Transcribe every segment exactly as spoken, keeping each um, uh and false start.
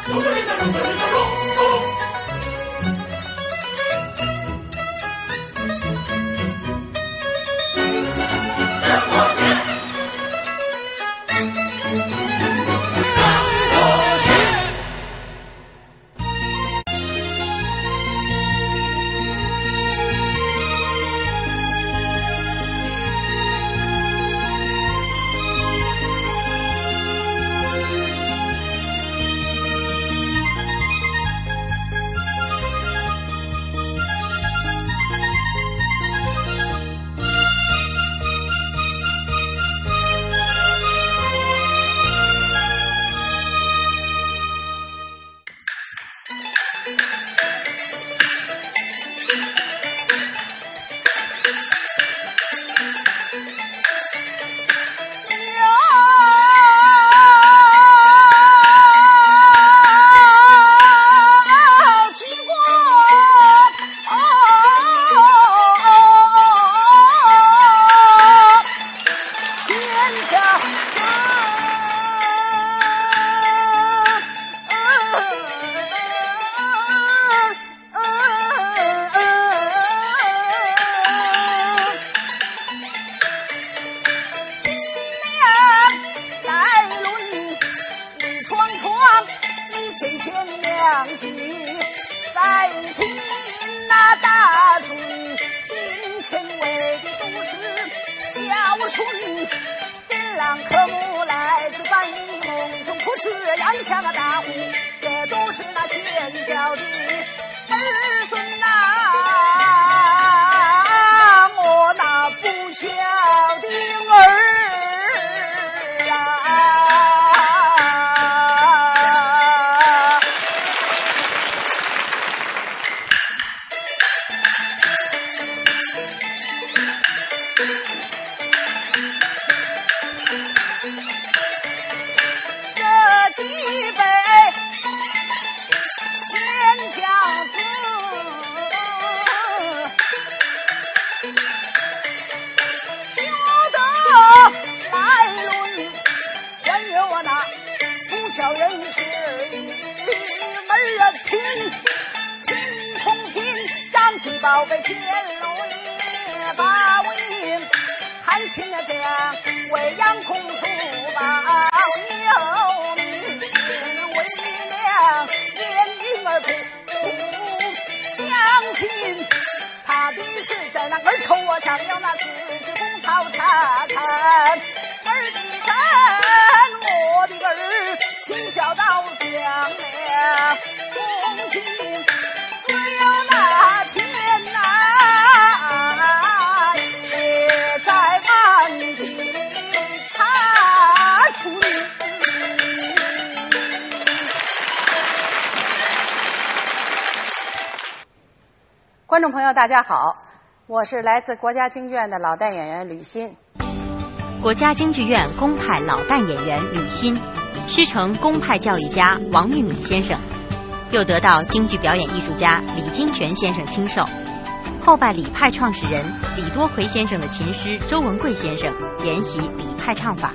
观众朋友，大家好，我是来自国家京剧院的老旦演员吕欣。 国家京剧院公派老旦演员吕欣，师承公派教育家王玉敏先生，又得到京剧表演艺术家李金泉先生亲授，后拜李派创始人李多奎先生的琴师周文贵先生研习李派唱法。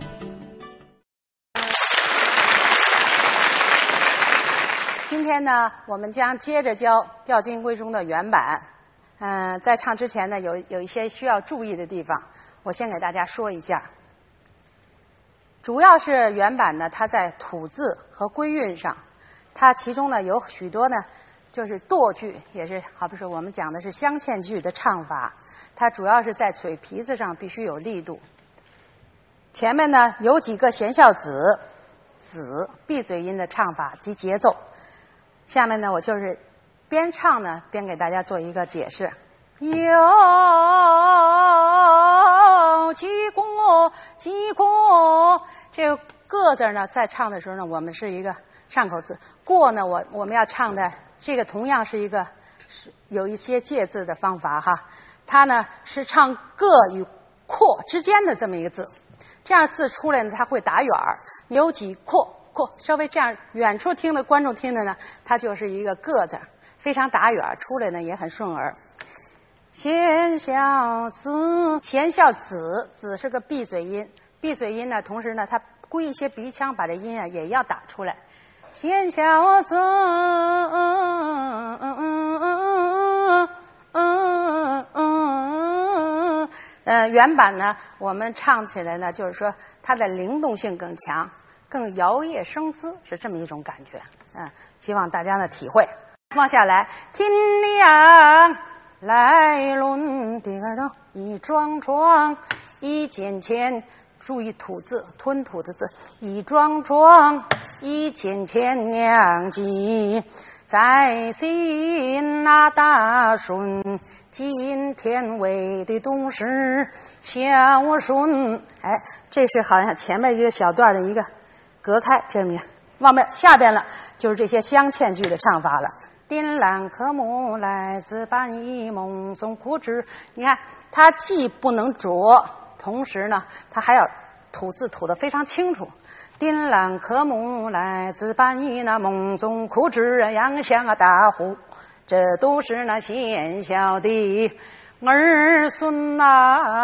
今天呢，我们将接着教《吊金龟》中的原版。嗯、呃，在唱之前呢，有有一些需要注意的地方，我先给大家说一下。主要是原版呢，它在吐字和归韵上，它其中呢有许多呢就是跺句，也是好比说我们讲的是镶嵌句的唱法，它主要是在嘴皮子上必须有力度。前面呢有几个弦笑子子闭嘴音的唱法及节奏。下面呢，我就是边唱呢边给大家做一个解释。有几过几过，这个个字呢，在唱的时候呢，我们是一个上口字；过呢，我我们要唱的这个同样是一个是有一些借字的方法哈。它呢是唱个与阔之间的这么一个字，这样字出来呢，它会打远儿。有几阔。阔稍微这样远处听的观众听的呢，它就是一个个字，非常打远，出来呢也很顺耳。弦笑子，弦笑子，子是个闭嘴音，闭嘴音呢，同时呢它归一些鼻腔，把这音啊也要打出来。 贤孝子。呃，原版呢，我们唱起来呢，就是说它的灵动性更强，更摇曳生姿，是这么一种感觉。嗯，希望大家呢体会。往下来，天亮来轮第二道一桩桩一剪钱，注意吐字，吞吐的字，一桩桩一剪钱娘记。在心那大顺，今天为的东施孝顺。哎，这是好像前面一个小段的一个隔开，这面往面下边了，就是这些镶嵌句的唱法了。丁兰科目来自半一蒙松苦枝，你看它既不能浊，同时呢，它还要吐字吐得非常清楚。丁兰科目来自半一那蒙松苦枝杨香啊大户，这都是那贤孝的儿孙呐、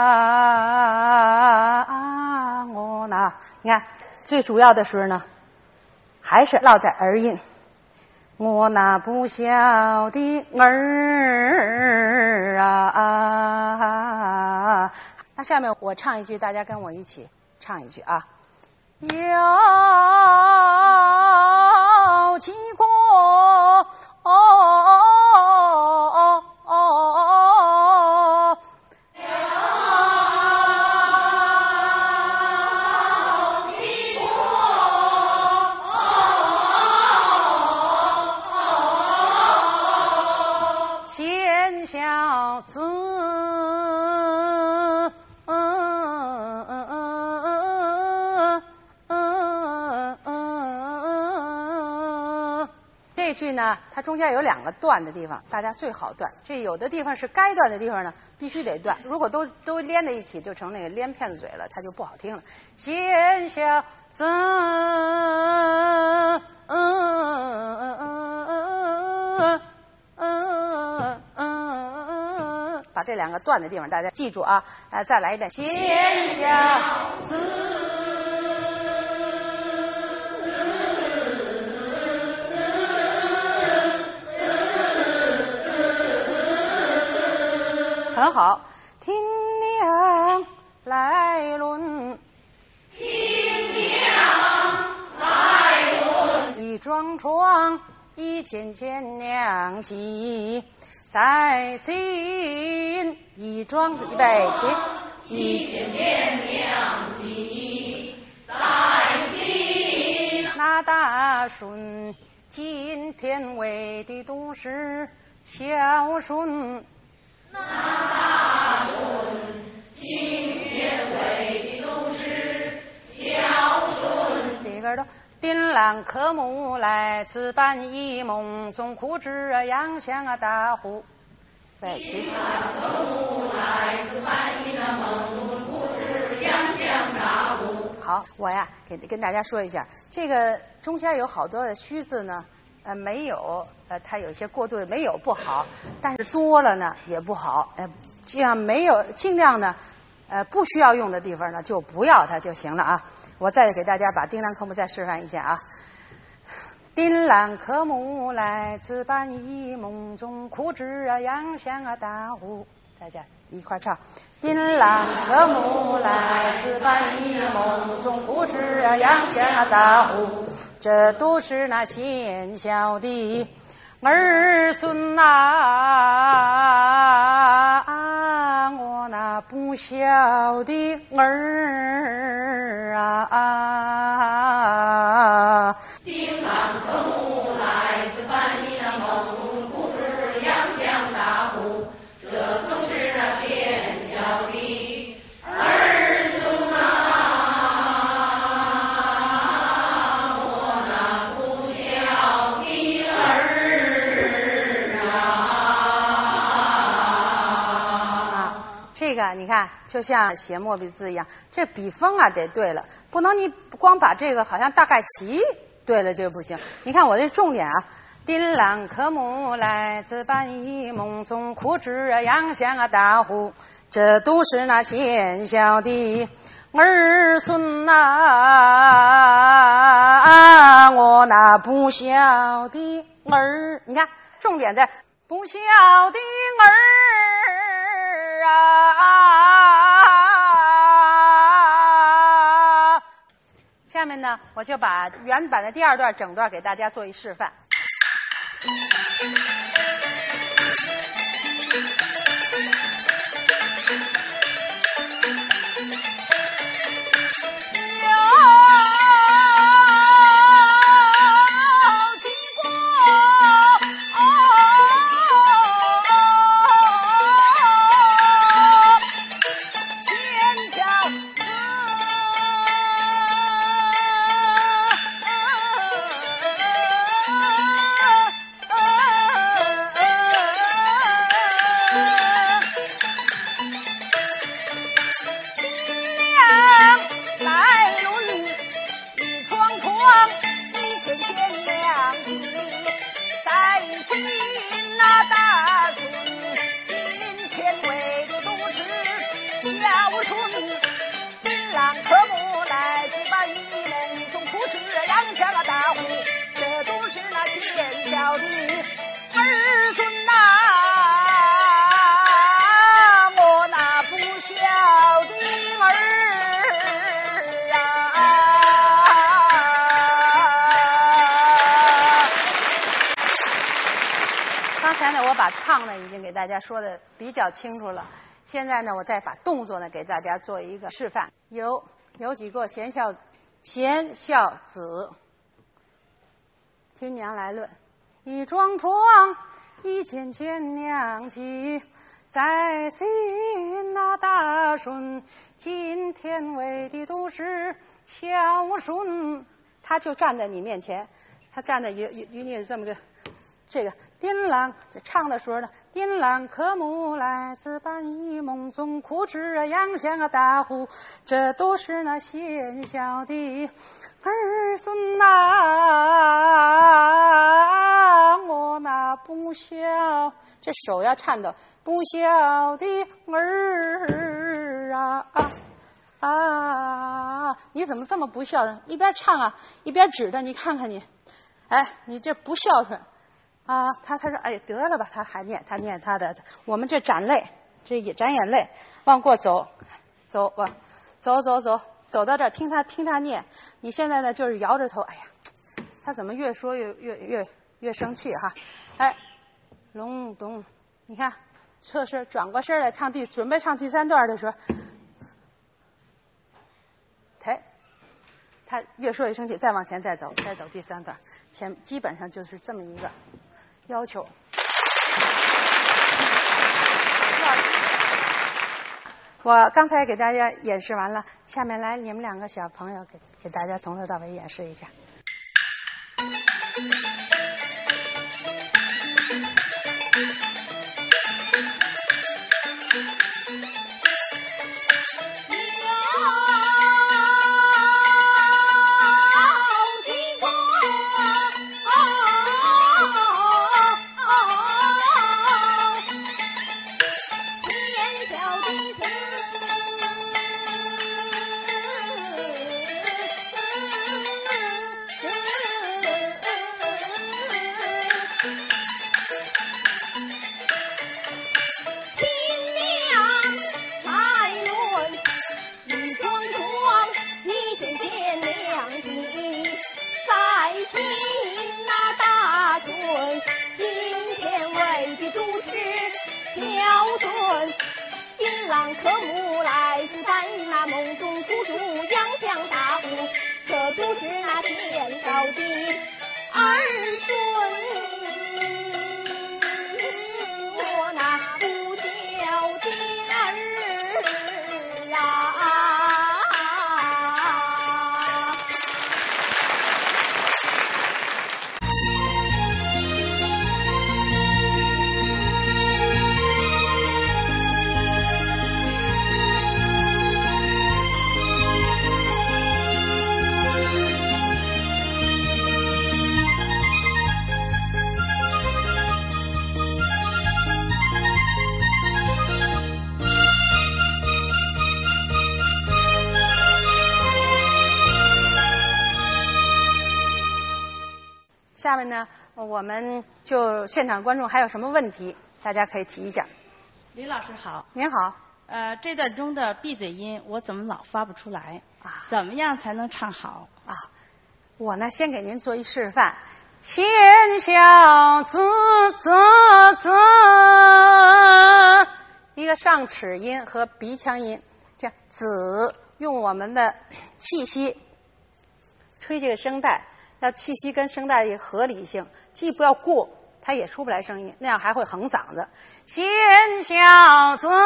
啊。我呢，你看最主要的是呢，还是落在儿音。我那不孝的儿啊！那下面我唱一句，大家跟我一起唱一句啊。有几个哦哦哦贤孝子。这句呢，它中间有两个断的地方，大家最好断。这有的地方是该断的地方呢，必须得断。如果都都连在一起，就成那个连片子嘴了，它就不好听了。贤孝子，嗯嗯嗯嗯嗯，把这两个断的地方大家记住啊！来，再来一遍，贤孝子。很好，听娘来论， 听娘来论， 一桩桩一件件娘记，在心一桩预备起， 一件件娘记，在心那大顺，今天为的都是孝顺。 那大顺，今天为的都是孝顺。 第二个丁兰科目来自半一蒙松苦枝杨香啊大户。对， 丁兰科目来自半一那蒙松苦枝杨香大户。 好，我呀给跟大家说一下，这个中间有好多的虚字呢。呃，没有，呃，它有些过渡没有不好，但是多了呢也不好，呃，这样没有尽量呢，呃，不需要用的地方呢就不要它就行了啊。我再给大家把丁兰科目再示范一下啊。丁兰科目来自半一蒙中苦枝啊杨香啊大户，大家一块唱。丁兰科目来自半一蒙中苦枝啊杨香啊大户。这都是那贤孝的儿孙呐、啊，我那不孝的儿啊。 丁兰科目来自半一那蒙松苦枝杨香大户，这都是那贤孝的儿孙呐。 这个你看，就像写墨笔字一样，这笔锋啊得对了，不能你光把这个好像大概齐对了就不行。你看我这重点啊，丁兰科目来自半一蒙松苦枝杨香啊大户，这都是那贤孝的儿孙呐，我那不孝的儿，你看重点在不孝的儿啊。下面呢，我就把原版的第二段整段给大家做一示范。把唱呢已经给大家说的比较清楚了，现在呢我再把动作呢给大家做一个示范。有有几个贤孝贤孝子，听娘来论。一桩桩，一件件娘亲，在心那大顺，今天为的都是孝顺。他就站在你面前，他站在与与你这么个。这个丁郎这唱的时候呢，丁郎科目来自半一梦中苦枝啊杨香啊大湖，这都是那贤孝的儿孙呐、啊，我那不孝，这手要颤抖，不孝的儿啊啊啊！你怎么这么不孝顺？一边唱啊一边指着你，看看你，哎，你这不孝顺。啊，他他说，哎，得了吧，他还念，他念他的，我们这攒泪，这也攒眼泪，往过走，走往，走走走，走到这儿，听他听他念。你现在呢，就是摇着头，哎呀，他怎么越说越越越越生气哈？哎，隆咚，你看，侧身转过身来唱第，准备唱第三段的时候，抬。他越说越生气，再往前再走，再走第三段，前基本上就是这么一个要求。我刚才给大家演示完了，下面来你们两个小朋友给给大家从头到尾演示一下。 下面呢，我们就现场观众还有什么问题，大家可以提一下。 李老师好。 您好。 呃，这段中的闭嘴音我怎么老发不出来？啊，怎么样才能唱好？ 啊，我呢先给您做一示范。先小子子子，一个上齿音和鼻腔音，这样子用我们的气息吹这个声带，要气息跟声带的合理性，既不要过，它也出不来声音，那样还会横嗓子。先小子，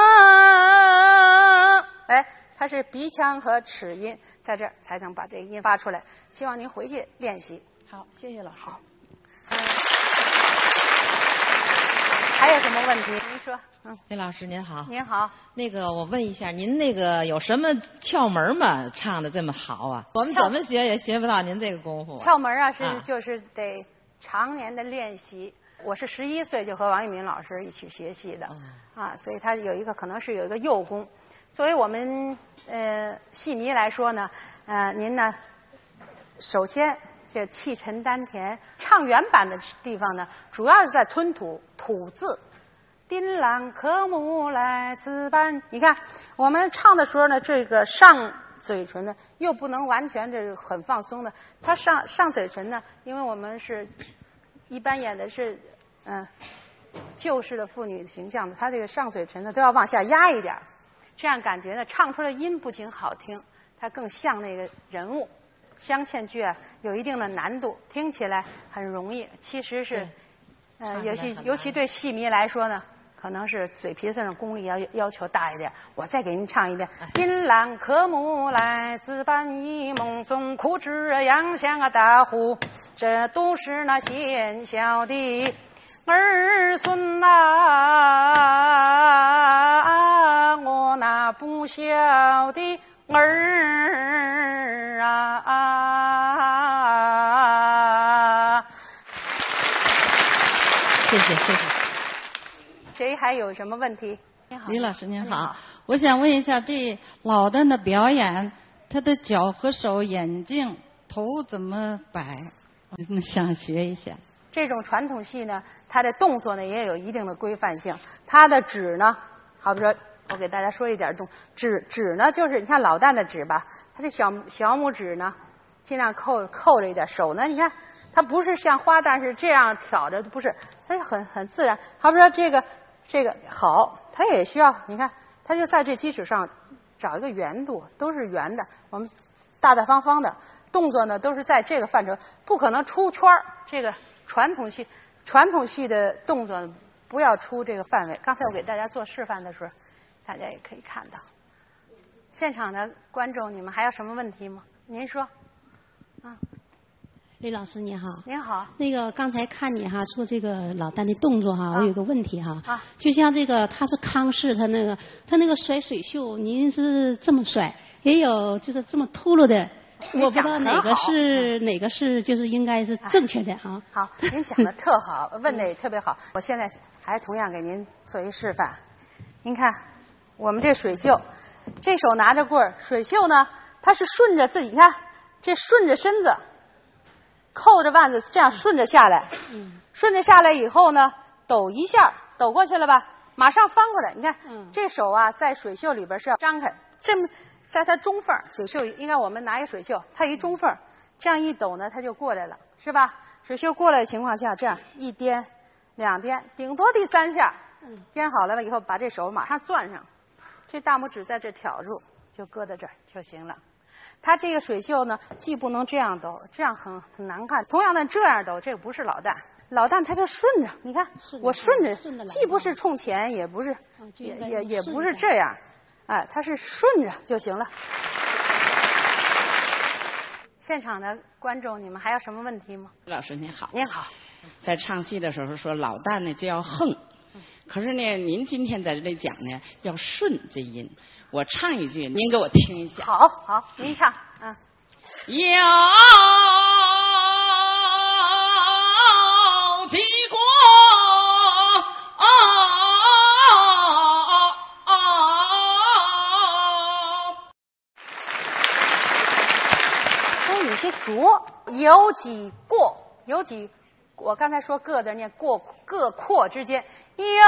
哎，它是鼻腔和齿音在这儿才能把这个音发出来。希望您回去练习。 好，谢谢老师。 好。还有什么问题？您说。嗯， 魏老师您好。 您好。 那个我问一下，您那个有什么窍门吗？唱的这么好啊？我们怎么学也学不到您这个功夫、啊。 窍门啊，是、啊、就是得常年的练习。我是十一岁就和王玉民老师一起学习的、嗯、啊，所以他有一个可能是有一个幼功。作为我们呃戏迷来说呢，呃，您呢，首先这气沉丹田，唱原版的地方呢，主要是在吞吐吐字。丁朗科目来自班，你看我们唱的时候呢，这个上嘴唇呢又不能完全这个很放松的，它上上嘴唇呢，因为我们是一般演的是嗯旧式的妇女形象的，它这个上嘴唇呢都要往下压一点，这样感觉呢唱出来音不仅好听，它更像那个人物。乡腔剧啊有一定的难度，听起来很容易，其实是呃尤其尤其对戏迷来说呢。可能是嘴皮子上功力要要求大一点，我再给您唱一遍。银兰科目来自半一梦中，苦之阳像啊大湖，这都是那贤孝的儿孙呐、啊，我那不孝的儿啊。 谢谢谢谢。 谁还有什么问题？您好， 李老师您好， 您好， 我想问一下，这老旦的表演，他的脚和手、眼睛、头怎么摆？我想学一下。 这种传统戏呢，它的动作呢也有一定的规范性。它的指呢，好比说，我给大家说一点动指指呢，就是你看老旦的指吧，它这小小拇指呢，尽量扣扣着一点，手呢，你看。它不是像花旦是这样挑着，不是，它是很很自然。好比说这个这个好，它也需要，你看，它就在这基础上找一个圆度，都是圆的，我们大大方方的动作呢，都是在这个范畴，不可能出圈儿。这个传统戏传统戏的动作不要出这个范围。刚才我给大家做示范的时候，大家也可以看到。现场的观众，你们还有什么问题吗？您说，啊。 李老师您好， 您好。 那个刚才看你哈做这个老旦的动作哈， 啊、 我有个问题哈， 啊、 就像这个他是康氏，他那个他那个甩水袖，您是这么甩，也有就是这么秃噜的，我不知道哪个是、嗯、哪个是就是应该是正确的啊。 好，您讲的特好，问的也特别好。我现在还同样给您做一示范。您看，我们这水袖，这手拿着棍儿，水袖呢，它是顺着自己，你看这顺着身子。扣着腕子这样顺着下来，嗯，顺着下来以后呢，抖一下，抖过去了吧，马上翻过来。你看，嗯，这手啊，在水袖里边是要张开，这么在它中缝，水袖应该我们拿一水袖，它一中缝，这样一抖呢，它就过来了，是吧？水袖过来的情况下，这样一颠，两颠，顶多第三下，嗯，颠好了吧以后，把这手马上攥上，这大拇指在这挑住，就搁在这儿就行了。它这个水袖呢，既不能这样抖，这样很很难看。同样的这样抖，这个不是老旦，老旦它就顺着，你看我顺着，既不是冲前，也不是，也也也不是这样，哎，它是顺着就行了。现场的观众，你们还有什么问题吗？ 老师您好。 您好。 在唱戏的时候说老旦呢就要横，可是呢您今天在这里讲呢要顺这音。我唱一句，您给我听一下。 好，好，您唱，嗯。 有几国哦哦都有些浊，有几过， 有几，我刚才说各字念过各括之间，有有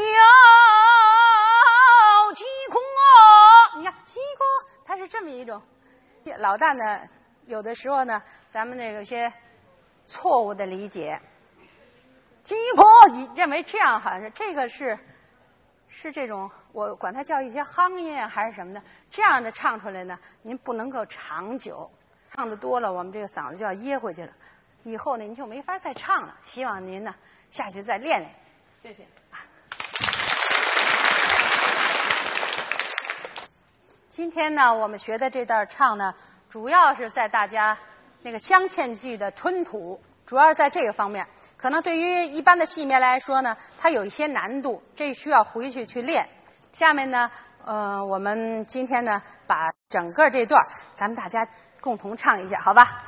几括，你看几括，它是这么一种。老旦呢，有的时候呢，咱们那有些错误的理解，几括你认为这样好像是这个是。是这种，我管它叫一些夯音还是什么的，这样的唱出来呢，您不能够长久，唱的多了，我们这个嗓子就要噎回去了，以后呢您就没法再唱了。希望您呢下去再练练。 谢谢。 今天呢，我们学的这段唱呢，主要是在大家那个乡堑剧的吞吐，主要是在这个方面。可能对于一般的戏迷来说呢，它有一些难度，这需要回去去练。下面呢，呃，我们今天呢，把整个这段咱们大家共同唱一下，好吧？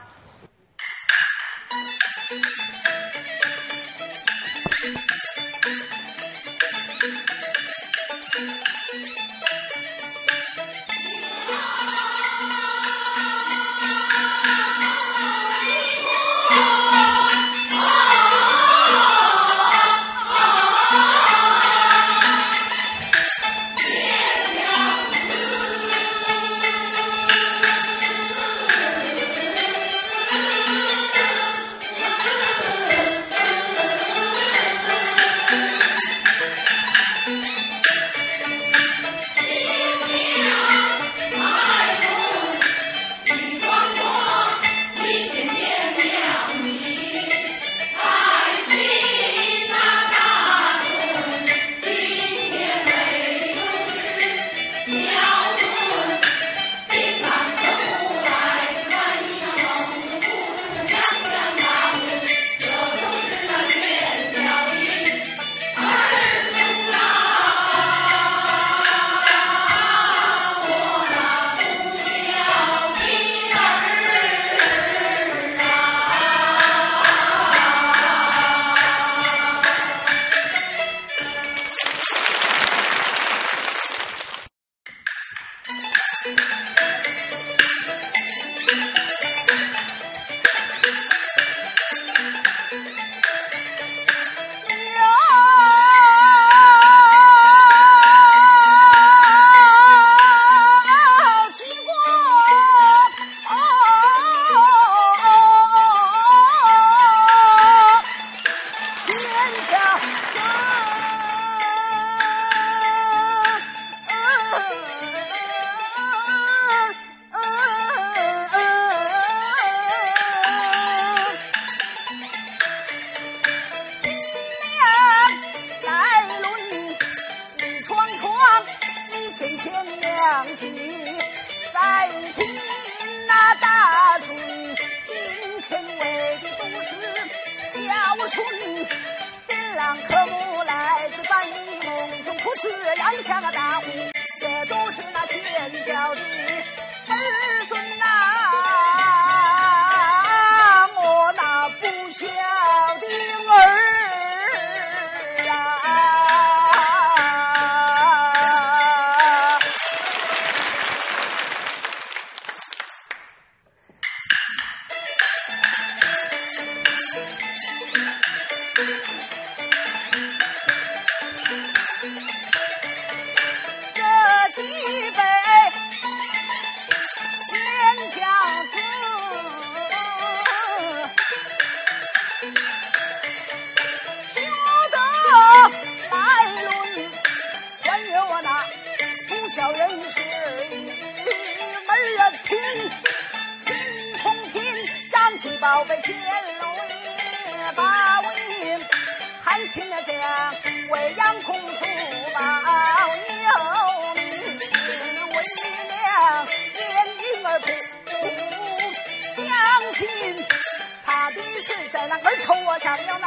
他的是在那儿头上了。